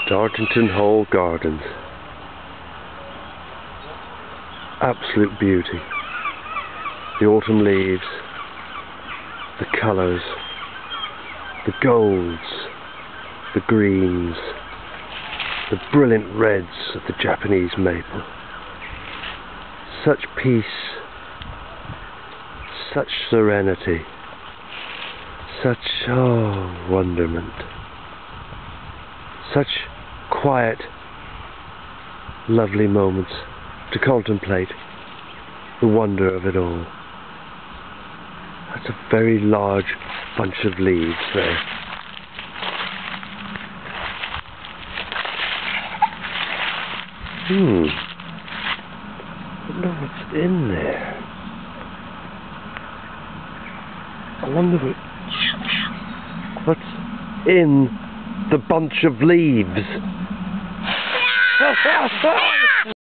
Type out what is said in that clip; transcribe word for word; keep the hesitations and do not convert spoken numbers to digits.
Dartington Hall Gardens. Absolute beauty. The autumn leaves, the colours, the golds, the greens, the brilliant reds of the Japanese maple. Such peace, such serenity, such, oh, wonderment. Such quiet, lovely moments to contemplate the wonder of it all. That's a very large bunch of leaves there. Hmm. I wonder what's in there. I wonder what, what's in the bunch of leaves.